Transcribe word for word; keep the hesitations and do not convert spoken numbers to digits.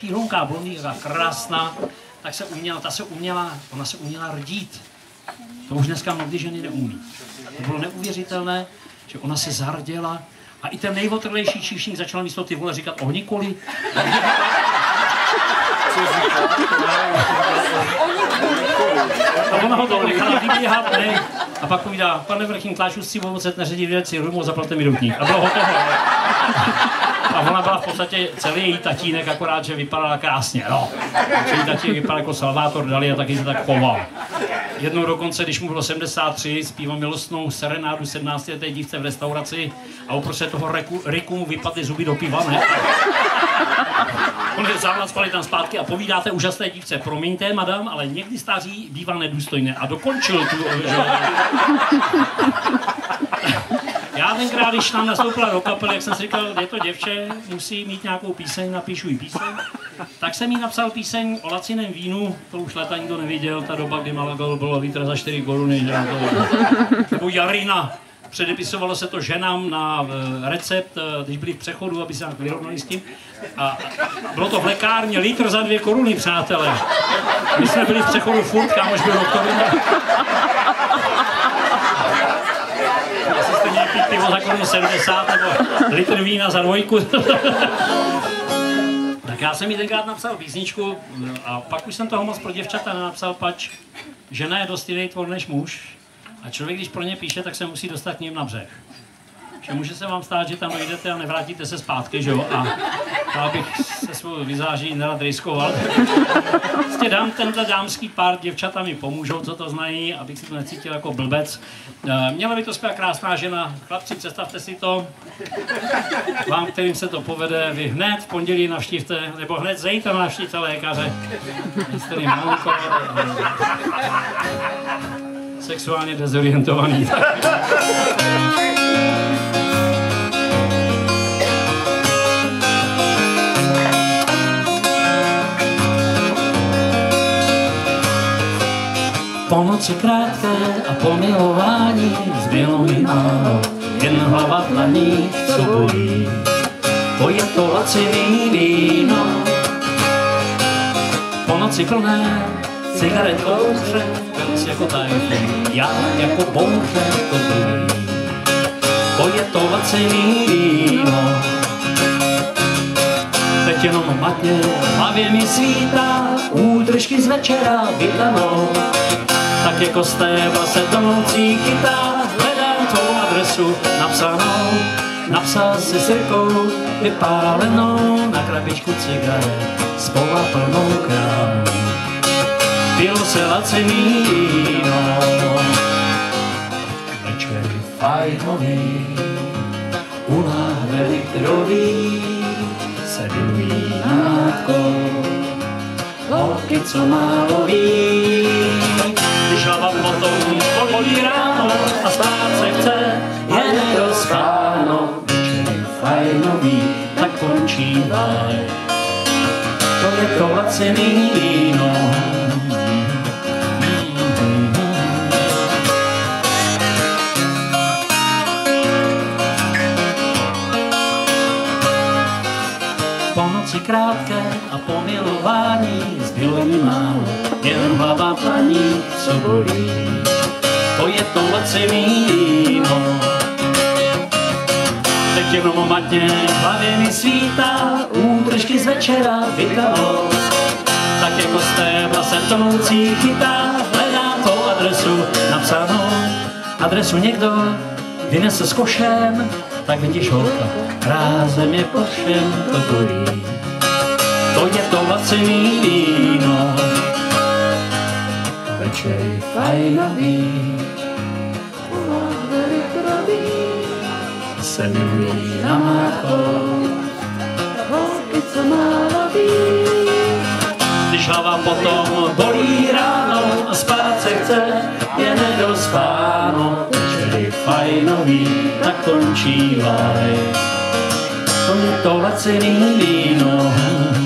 šíronká blondýnka, krásná, tak se uměla, ta se uměla, ona se uměla rdít. To už dneska mnohdy ženy neumí. To bylo neuvěřitelné, že ona se zarděla a i ten nejvotrlejší číšník začal místo ty vole říkat ohnikoli. A ona ho to nechala vybíhat, ne? A pak povídá, pane vrchní tláču si ovocet neředí věci, rumu, zaplaťte mi doutník. A bylo hotovo. A ona byla v podstatě celý její tatínek, akorát, že vypadala krásně, no. Její tatínek vypadal jako Salvator Dali a taky se tak choval. Jednou dokonce, když mu bylo sedmdesát tři, zpíval milostnou serenádu sedmnáctileté dívce v restauraci a uprostřed toho reku, Riku mu vypadly zuby do piva, ne? On je závlad, spali tam zpátky a povídáte úžasné dívce, promiňte, madam, ale někdy stáří bývá nedůstojné. A dokončil tu... Že... Já tenkrát, když nám nastoupila do kapely, jak jsem si říkal, je to děvče, musí mít nějakou píseň, napíšu jí píseň. Tak jsem jí napsal píseň o laciném vínu, to už leta nikdo neviděl, ta doba, kdy Malaga bylo litr za čtyři koruny, že to... Nebo Jarina. Předepisovalo se to ženám na recept, když byli v přechodu, aby se nějak vyrovnali s tím. A bylo to v lékárně, litr za dvě koruny, přátelé. My jsme byli v přechodu furt, kámoš byl doktor. Asi jste měli pít pivo za korunu sedmdesát nebo litr vína za dvojku. Tak já jsem jí tenkrát napsal písničku a pak už jsem toho moc pro děvčata nenapsal, pač žena je dost jiný tvor než muž. A člověk, když pro ně píše, tak se musí dostat k ním na břeh. Že může se vám stát, že tam dojdete a nevrátíte se zpátky, že jo? A já bych se svou vizáží nerad riskoval. Prostě dám tenhle dámský pár, děvčata mi pomůžou, co to znají, abych si to necítil jako blbec. Měla by to zpěvat krásná žena. Chlapci, představte si to. Vám, kterým se to povede, vy hned v pondělí navštívte, nebo hned zítra navštívte lékaře. Který sexuálně dezorientovaný. Po noci krátké a po milování zbylo mi málo, jen hlava v dlaních, co bolí. To je to laciný víno, po noci plné cigaret kouře, pils jako tajfun, já jako bouře to bolí. To je to laciný víno, teď jenom matně v hlavě mi svítá, útržky z večera vydanou. Tak jako stébla se tonoucí kytár, hledá tvou adresu napsanou. Napsal si sirkou vypálenou na krabičku cigaret s pola plnou krámou. Pilo se laciný víno, večer fajnový, u láhve litrový se milují nádkou holky, co málo ví. Když hlava potom bolí ráno a spát se chce, je nerozpáno. Večer je fajnový, tak končívaj. To je to laciný víno. Po noci krátké a po milování zbylo mi málo, jen hlava planí, co bolí. To je to laciný víno. Teď jenom matně v hlavě mi svítá, útržky z večera vykanou. Tak jako stébla se tonoucí chytá, hledá tvou adresu napsanou. Adresu někdo vynese s košem, tak vidíš holka, rázem je po všem, to bolí. To je to laciný víno, večer je fajnový, se milují na máchou, holky, co málo ví. Když hlava potom bolí ráno a spát se chce, je nedospáno. Večer je fajnový, tak končívaj. To je to laciný víno.